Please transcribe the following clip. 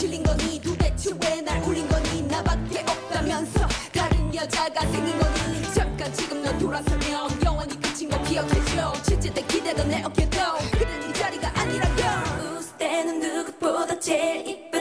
질린 거니 도대체 왜 날 울린 거니 나밖에 없다면서 다른 여자가 생긴 거니 잠깐 지금 넌 돌아서면 영원히 끝인 거 기억해줘 실제 때 기대던 내 어깨도 그는 이 자리가 아니라고 웃을 때는 누구보다 제일